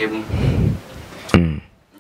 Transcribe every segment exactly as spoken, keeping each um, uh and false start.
atemu. Mm.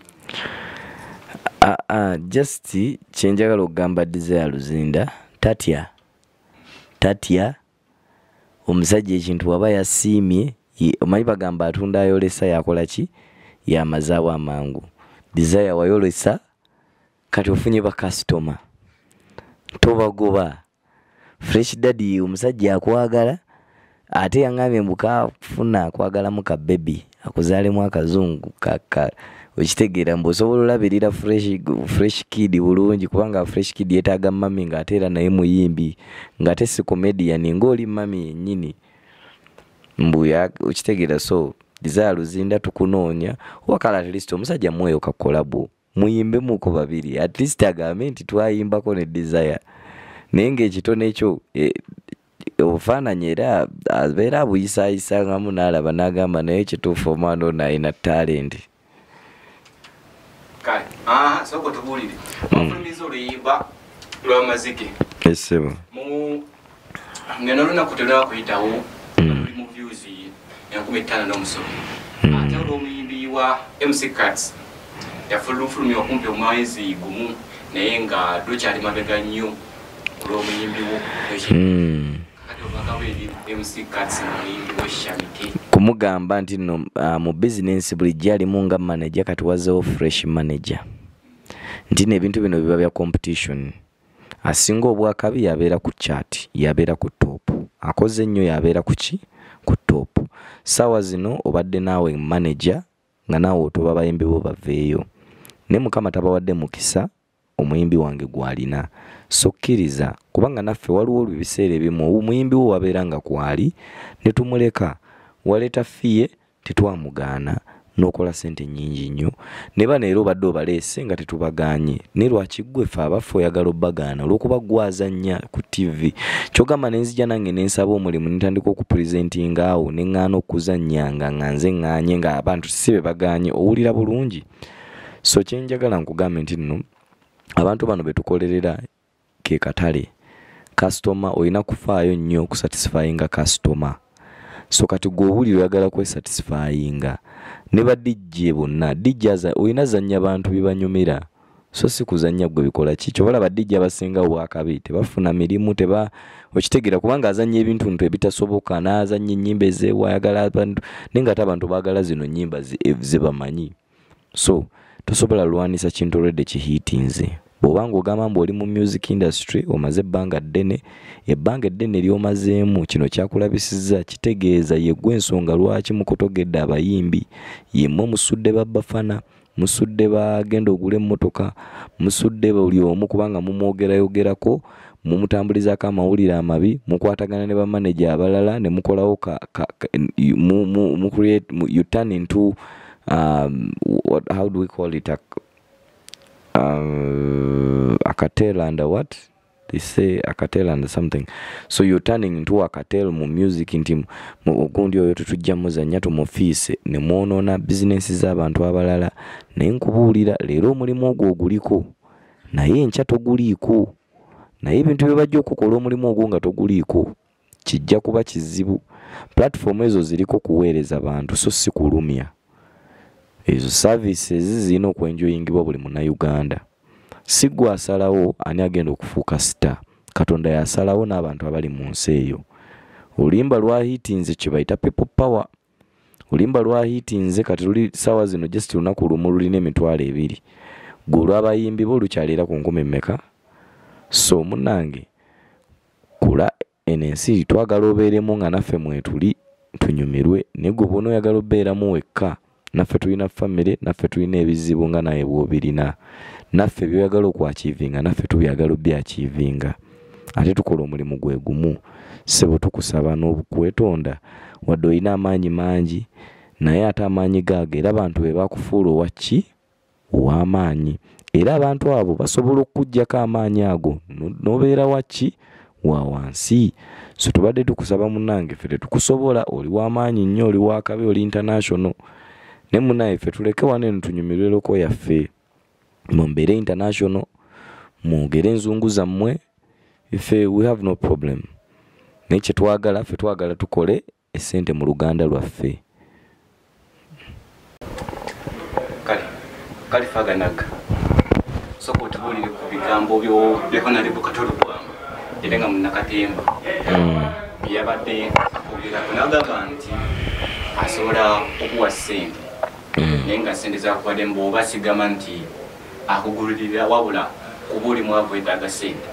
Ah, ah, just chenjagala okugamba Desire Luzinda tatya tatya omusajja ekintu waba yasiimye omanyi bagamba atunda ayolesa yakola ki yamazaawo amangu. Desire wayolesa kati ofunye ba customer tobagoba. Fresh Daddy omusajja akwagala ate yangambye mbuka funa akwagala mu ka baby akuzaalemu akazungu kaka okitegeera mbosobola olabirira fresh fresh kid bulungi kubanga fresh kid yetaaga mami ng'ate era naye muyimbi ng'ate si comedian ng'oli mami yennyini mbuya okitegeera. So Desire Luzinda tukunoonya wakala at least omusajja mweyo ka collabo muyimbemuko babiri at least agambe nti twayimbako ne Desire naye ng'ekitone ekyo e, obufaananyi era abeera abuyisaayisa ngamu n'alaba n'agamba naye kituufu omwana ono alina talent. Kale, ah, soko tubulire. Wafulumiza oluyimba lwa mazike. Esebo. Mu ngeno luna kutolewa kuyitawo oli mu views enkumi ttaano n'omusomo. Ate olw'omuyimbi wa M C Cuts yafulumfulumya okumpi omwezi gumu naye nga dokyali mabega nnyo olw'omuyimbi wo. Kati obagawo eri M C Cuts n'omuyimbi wo Shamiti. Kumugamba nti no uh, mu business bulijja alimu nga manager kati wazeewo fresh manager nti n'ebintu bino biba bya competition. Asinga obwakabi yabeera ku chat yabeera ku top akoze nnyo yabeera ku ki ku top. Sawa zino obadde naawe manager nga naawe otoba bayimbi bo baveeyo ne mukama tabawadde mukisa omuyimbi wange gwalina sokkiriza kubanga naffe waliwo ebiseera ebimu omuyimbi wo wabeera nga kwali ne tumuleka waleta fiye tetwamugaana n'okola sente nnyingi nnyo ne bano era obadde obaleese nga tetubagaanye ne lwaki ggwe ffe abaffe oyagala obbagaana olw'okuba gwazannya ku T V kyogamba ne nzija nange ne nsaba omulimu ne ntandika okupurezentinga awo ne ŋŋaana okuzannyanga nga nze ŋŋaanye ng'abantu si be bagaanye owulira bulungi. So kye njagala nkugambe nti nno abantu bano be tukolerera ke katale customer olina kufaayo nnyo okusatisfyinga customer. So kati gwe owulira oyagala kwesatisfyinga ne ba D J bonna D J aza olina zannya bantu bibanyumira so si kuzannya gwe bikola ki kyo balaba D J abasinga obwakabi tebafuna mirimu teba okitegeera kubanga azannya ebintu nto ebitasoboka n'azannya ennyimba ezeewayagala abantu naye nga ate abantu baagala zino nnyimba ze bamanyi. So tosobola lwanisa kintu olwedde kihiitinze bw'obanga ogamba mbu oli mu music industry omaze ebbanga ddene ebbanga eddene ly'omazeemu kino kyakulabisizza kitegeeza ye gwe ensonga lwaki mukutogedde abayimbi yemmwe musudde babbafana musudde bagenda ogula emmotoka musudde buli omu kubanga mumwogerayogerako mumutambulizaako amawulire amabi mukwatagana ne bamaneja abalala ne mukolawo ka, ka, ka, mu, mu, mu create, mu, you turn into um, what, how do we call it a, Uh, a cartel under what they say a cartel under something. So you're turning into a cartel mu music inti mugundi oyo tutujja muzanya tu mufise ne muonona business z'abantu abalala naye nkubuulira leero omulimu ogwo oguliko naye enkya toguliiko naye ebintu bye bajja okukola omulimu ogwo nga toguliiko kijja kuba kizibu. Platform ezo ziriko kuweereza bantu so si kulumya. Ezo services zirina okwenjoyingibwa buli munnayuganda. Si gwe asalawo ani agenda okufuuka star. Katonda yasalawo n'abantu abali mu nsi eyo. Olimba lwahiitinze kye bayita people power. Olimba lwahiitinze kati luli sawa zino just lunaku lumu lulina emitwalo ebiri. Gwe olw'abayimbi bo lukyalira ku nkumi mmeka? So munnange kula eno ensi twagala obeeremu nga naffe mwetuli tunyumirwe naye gwe bw'ona oyagala obeeramu wekka naffe tulina family naffe tulina ebizibu nga naye bw'obirina naffe byoyagala okwachivinga naffe tubyagala obyachivinga ate tukola omulimu gwe gumu. Sebo tukusaba n'okwetonda wadde olina amaanyi mangi naye ate amaanyi gaago era abantu be bakufuula owaki ow'amaanyi era abantu abo basobola okuggyako amaanyi ago n'obeera waki wa wansi. So tubadde tukusaba munnange ffe tetukusobola oli w'amaanyi nnyo oli w'akabi oli international ne munnaye ffe tuleke wano eno tunyumirwe loko yaffe mumbeere international mwogere enzungu zammwe ffe we have no problem naye kye twagala ffe twagala tukole essente mu luganda lwaffe. kale kale faganaga soko tubulire ku bigambo byo byekona libu katolo bwamba erenga munakatemba mm yabadde akubira kunaga nti asobola okuwa sente mm nenga sente za kubadde mbo basigama nti akugulirira wabula kubuli mwavu edaga sente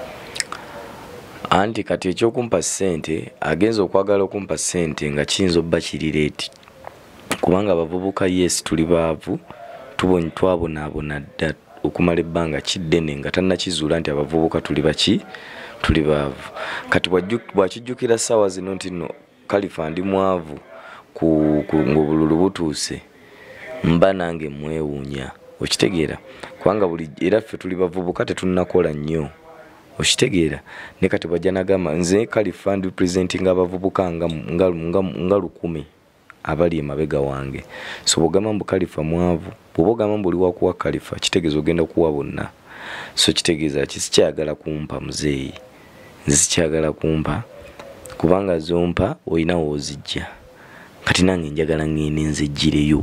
anti kati ekyokumpa sente agenza okwagala okumpa sente nga kiyinza obba kirireti kubanga abavubuka yes tuli baavu tubonye twabonaabona dda okumala ebbanga kiddene nga tannakizuula nti abavubuka tuli baki tuli baavu kati bwakijjukira ssaawa zino nti nno Khalifa ndi mwavu ku ng'obululu butuuse mba nange mwewuunya okitegeera kubanga buli era ffe tuli bavubuka tetunnakola nnyo okitegeera ne kati bajja nagamba nze Khalifa ndi presentinga abavubuka nga nga lukumi abali emabega wange so bwogamba mbu Khalifa mwavu bw'ogamba mbu oli wakuwa Khalifa kitegeeza ogenda kuwa bonna so kitegeeza ki sikyagala kumpa muzeeyi nze sikyagala kumpa kubanga zompa olina woozijja kati nange njagala ngende nzijjireyo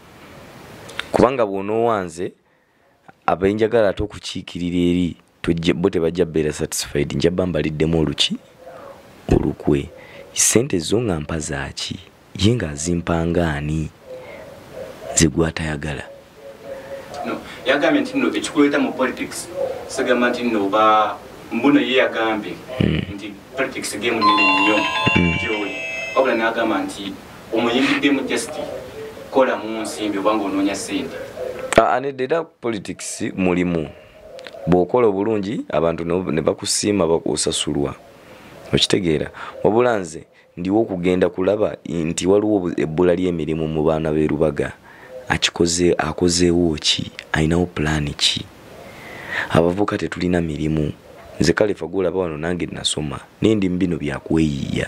kubanga bw'onoowanze abenjagala ate okukiikirira eri bo tebajja beera satisfied njabba mbaliddemu oluki olukwe sente zo nga mpa zaaki ye nga azimpangaani zigwatayagala no yagambye nti nno ekikuleeta mu politics sigamba nti nno oba mbuno ye yagambye nti politics game nene nnyo gyoli wabula n'agamba nti omuyingiddemu just kola mu nsimbi oba ng'onoonya ssente anedera politics mulimu bw'okola obulungi abantu ne bakusiima bakusasulwa okitegeera wabula nze ndiwo okugenda kulaba nti waliwo ebbula ly'emirimu mu baana b'e Lubaga akikoze akozeewo ki ayinawo pulaani ki abavuka tetulina mirimu nze Khalifa gwolaba wano nange nasoma nendi mbino byakweyiya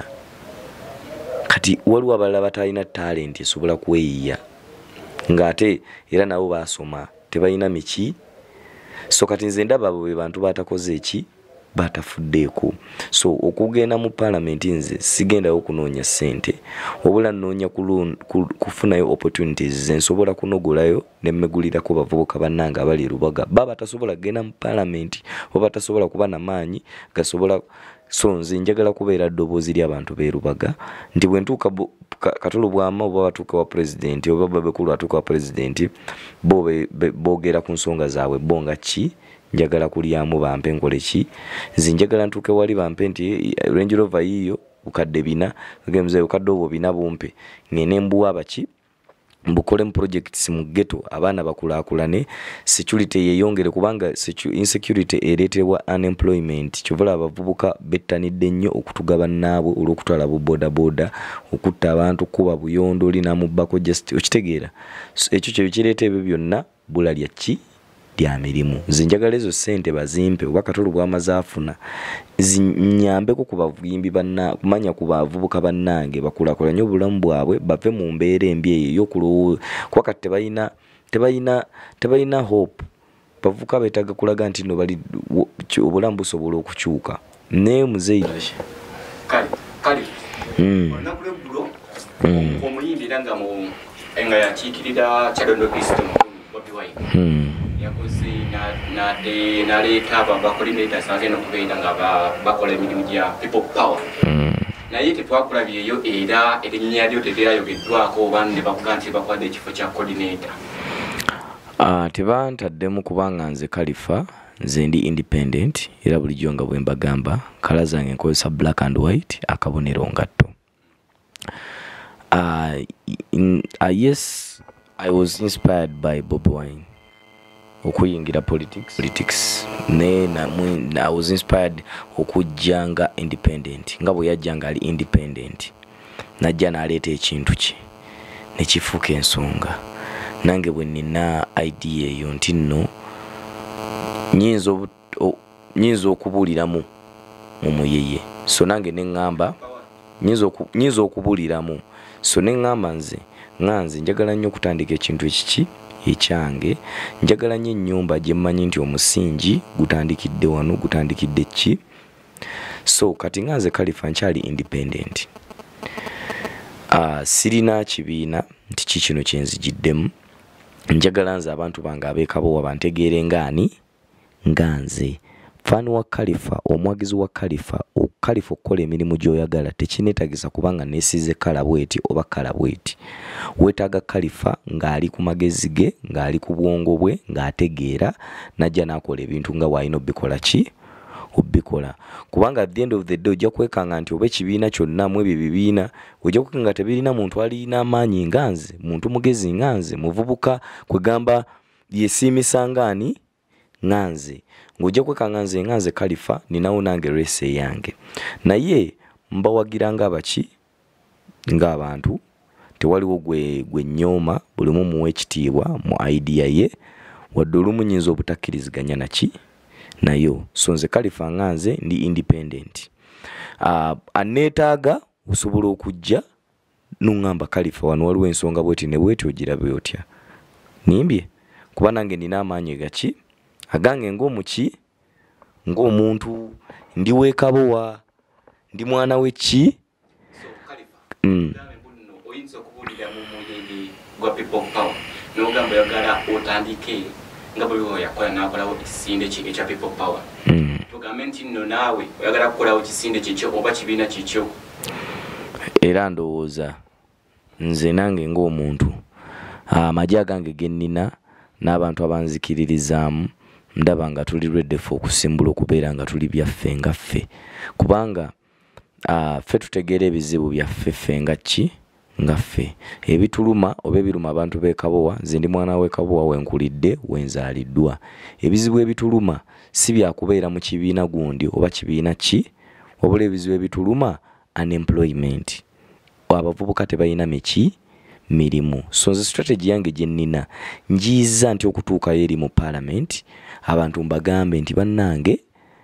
kati waliwo abalala batalina talenti esobola kweyiya ng'ate era nabo basoma tebalina miki so kati nze ndaba abo be bantu batakoze eki batafuddeeko so okugenda mu parliament nze sigendayo kunoonya ssente wabula nnoonya kufunayo opportunities ze nsobola kunogolayo ne mmegulirako bavubuka bannange abali e Lubaga baba batasobola kugenda mu parliament oba batasobola kuba namaanyi gasobola so nze njagala kubeera ddoboozi ly'abantu b'e Lubaga nti bwe ntuuka Katolo bwama oba batuuka wa president oba babekulu atuuka wa president bo boogera ku nsonga zaabwe bo nga ki njagala kulyamu bampe nkole ki nze njagala ntuuke wali bampe nti Range Rover yiyo bukadde bina gemze bukadde obwo bina bumpe ngene mbuwa baki mbukole mu projects mu ghetto abaana bakulaakulane security yeyongere kubanga insecurity ereetebwa unemployment kivula abavubuka bettanidde nnyo okutugaba naabo olw'okutwala bu boda boda okutta abantu kuba buyondo lina mu bako just okitegeera ekyo kye kireeta ebyo byonna bula lya ki lya mirimu nze njagala ezo ssente bazimpe oba Katolo bw'amazaafuna zinyambeko ku bavuyimbi banna kumanya ku bavubuka bannange bakulaakulanye obulamu bwabwe bave mu mbeera embi eyo y'okulowooza kuba kati tebalina tebalina tebalina hope bavubuka beetaaga kulaga nti nno bali obulamu busobola okukyuka naye muzeeyi kale kale olunaku lw'eggulo omuyimbi era nga mu nga yakiikirira Kyadondo East Bobi Wine yakoze nade naleeta abacoordinators agenda okubeera nga bakola emirimu gya people power naye tetwakulabyeyo era erinnya lyo teryayogeddwako oba ne bakuga nti bakwadde ekifo kya coordinator tebantaddemu kubanga nze Khalifa nze ndi independent era bulijjo nga bwe mbagamba kala zange nkozesa black and white akabonero ngatto yes I was inspired by Bobi Wine okuyingira politics politics ne na, na I was inspired okujjanga independent nga bwe yajjanga ali independent najja naleeta ekintu kye nekifuuka ensonga nange bwe nina idea eyo nti nno nyinza nyinza okubuuliramu mu muyeye so nange neŋŋamba nyinza okubuuliramu so neŋŋamba nze nganze njagala nnyo okutandika ekintu ekiki ekyange njagala nnyo ennyumba gye mmanyi nti omusingi gutandikidde wano gutandikidde ki so kati nganze Khalifa nkyali independent uh, sirina kibiina nti kikino kyenzigiddemu njagala nze abantu bange abeekabowa bantegeere ngaani nganze faani wa Khalifa omwagizi wa Khalifa Khalifa okukola emirimu gy'oyagala tekineetagisa kubanga neesize kala bweti oba kala bweti weetaaga Khalifa ng'ali ku magezi ge ng'ali ku bwongo bwe ng'ategeera najja n'akola ebintu nga waalina obbikola ki obbikola kubanga at the end of the day ojja kwekanga nti oba ekibiina kyonna mu ebyo bibiina ojja kwekanga tebirina muntu alina amaanyi nga nze muntu mugezi nga nze muvubuka kwegamba yesiimisa ngaani nga nze ng'ojja kwekanga nze nga nze Khalifa ninawo nange rese yange naye mbawagira ng'abaki ng'abantu tewaliwo gwe gwe nyooma buli omu muwa ekitiibwa mu idea ye wadde olumu nnyinza obutakkiriziganya naki nayo so nze Khalifa nga nze ndi independent uh, aneetaaga osobola okujja nuŋŋamba Khalifa wano waliwo ensonga bweti ne bweti ogirabe otya nimbye kuba nange nina amaanyi gaki agange ng'omuki ng'omuntu ndi weekabowa ndi mwana w'eki so Khalifa mm. oyinza okubuulira mu muyimbi gwa people power n'ogamba oyagala otandike nga buli oyo yakola n'akolawo ekisinde ki ekya people power mm. tugambe nti nno naawe oyagala kukolawo kisinde kikyo oba kibiina kikyo era ndowooza nze nange ng'omuntu amagye agange ge nnina n'abantu abanzikiririzaamu ndaba nga tuli ready for okusimbula okubeera nga tuli byaffe nga ffe kubanga uh, ffe tutegeera ebizibu byaffe ffe nga ki nga ffe ebituluma oba ebiruma abantu b'ekabowa nze ndi mwana w'ekabowa wenkulidde wenzaaliddwa ebizibu ebituluma si byakubeera mu kibiina gundi oba kibiina ki wabula ebizibu ebituluma unemployment abavubuka tebalina miki mirimu so nze strategy yange gye nnina njiiza nti okutuukayo eri mu parliament abantu mbagambe nti bannange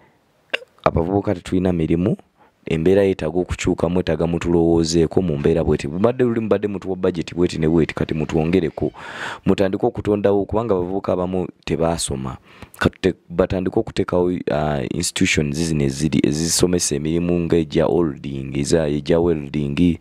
abavubuka tetulina mirimu embeera yeetaaga okukyuka mwetaaga mutulowoozeeko mu mbeera bweti bubadde luli mubadde mutuwa budget bweti ne bweti kati mutwongereko mutandike okutondawo kubanga abavubuka abamu tebaasoma kati batandike okuteekawo uh, institutions zino ezisomesa emirimu ng'egya holding egya welding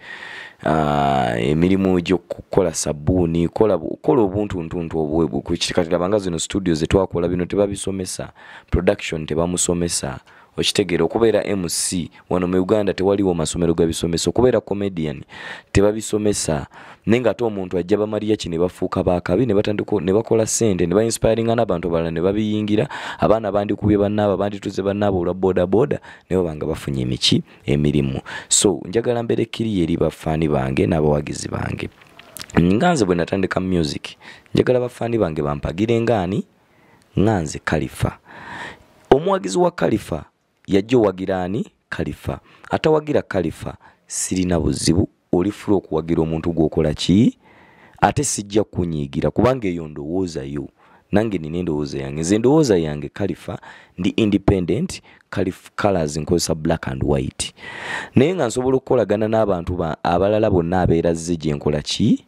uh, emirimu gy'okukola sabbuuni kola kola obuntuntuntu obwebu kati labanga zino studio ze twakola bino tebabisomesa production tebamusomesa okitegeera okubeera M C wano mu Uganda tewaliwo masomero gabisomesa okubeera comedian tebabisomesa nenga ate omuntu ajja bamaliya ki ne bafuuka baakabi ne batandika ne bakola ssente ne ba-inspiringa n'abantu balala ne babiyingira abaana bandikubye bannaabo bandituze bannaabo olwa boda boda ne banga bafunye emiki emirimu so njagala mbeere kkiriya eri bafaani bange n'abawagizi bange nganze bwe natandika music njagala bafaani bange bampagire ngaani nganze Khalifa omuwagizi wa Khalifa yajja owagira ani Khalifa atawagira Khalifa sirina buzibu olifula okuwagira omuntu gwokola ki ate sijja kunyiigira kubanga eyo ndowooza yo nange nina endowooza yange nze endowooza yange Khalifa ndi independent Khalifa colors nkozesa black and white naye nga nsobola okukolagana n'abantu abalala bonna abeerazze gye nkola ki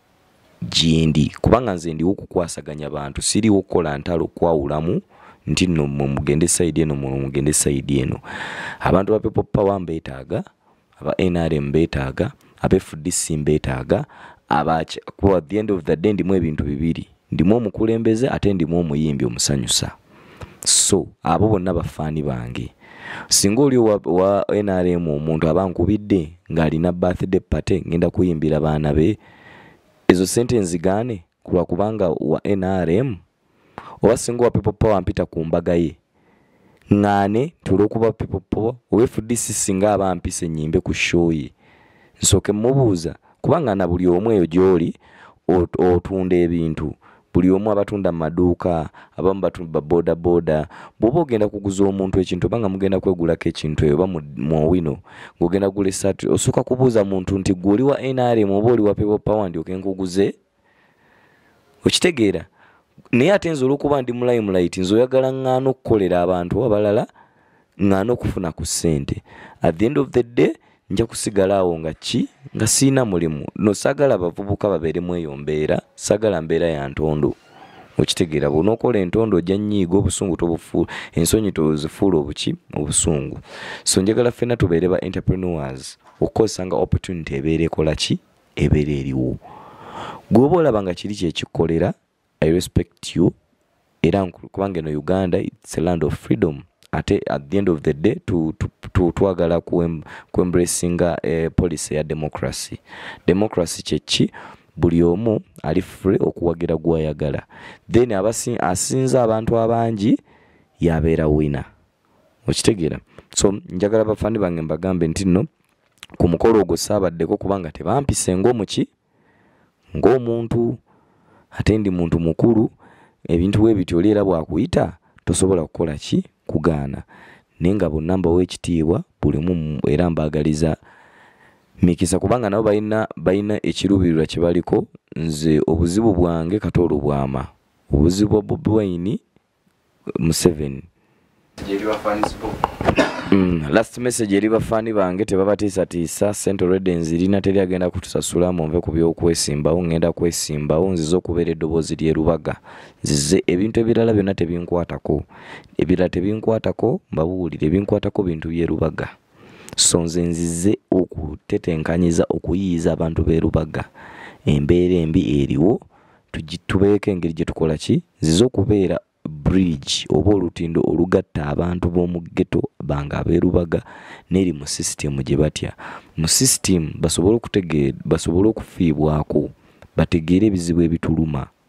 gyendi kubanga nze ndiwo okukwasaganya abantu siriwo okukola ntalo kwawulamu nti no mugende side eno mugende side eno abantu ba people power mbeetaaga aba N R M mbeetaaga aba F D C mbeetaaga aba ku at the end of the day ndimu ebintu bibiri ndimu omukulembeze ate ndimu omuyimbi omusanyusa so abo bonna bafaani bange singa oli wa, wa N R M omuntu abankubidde ng'alina birthday party ngenda kuyimbira baana be ezo sente nzigane kulwa kubanga wa N R M oba singa wa people power mpita ku mbaga ye ngane tulikuba people power owe F D C singa abampise nyimbe ku show ye nsoke mubuuza kubanga na buli omwe eyo gyoli otunda ebintu buli omu abatunda maduuka abamu batunda boda boda bwoba ogenda kuguza omuntu ekintu banga mugenda kwegulako ekintu eyo ba mu wino ng'ogenda gula essatu osooka kubuuza muntu nti gwoli wa N R M oba oli wa people power ndyoke nkuguze okitegeera naye ate nze olw'okuba ndi mu limelight nze oyagala ŋŋaana okukolera abantu abalala ŋŋaana okufuna ku ssente at the end of the day nja kusigala awo nga ki nga siina mulimu no saagala abavubuka babeeremu eyo mbeera saagala mbeera ya ntondo okitegeera bw'onookola entondo ojja nnyiiga obusungu tobufuula ensonyi tozifuula obuki obusungu so njagala ffenna tubeere ba entrepreneurs okukozesanga opportunity ebeera ekola ki ebeera eriwo gw'oba olaba nga kiri kyekikkolera I respect you era kubanga no Uganda it's a land of freedom ate at the end of the day to to, to twagala ku embracinga eh, policy ya democracy. Democracy chechi buli omu ali free okuwagira gwayagala, then abasi asinza abantu abangi yabeera wina. Okitegeera? So njagala bafandi bange mbagambe nti no ku mukolo ogwo saabaddeko kubanga tebampise ng'omuki ng'omuntu ate ndi muntu mukulu. Ebintu we bityo leera bwakuyita tosobola kukola ki kugaana. Nenga bonna mbawa ekitiibwa buli mu era mbaagaliza mikisa kubanga nabo balina balina ekiruubirirwa kye baliko. Nze obuzibu bwange Katolo bwama, obuzibu bwa Bobi Wine Museveni. Mm, last message eri bafani bange tebabatiisa tiisa Central Redens lina teri agenda kutusasula monve ku by'okwesimbawo ngenda kwesimbawo nzize okubeera eddoboozi ly'erubaga nzize ebintu ebirala byonna tebinkwatako ebirala tebinkwatako mbabuulire ebinkwatako bintu by'erubaga. So nze nzize okutetenkanyiza okuyiyiza abantu b'erubaga embeera embi eriwo tugitubeeko engeri gye tukola ki nzize okubeera bridge oba olutindo olugatta abantu b'omu ghetto banga abeerubaga neri mu system gye batya mu system basobole okutegeera basobole okufiibwako bategeere ebizibu ebituluma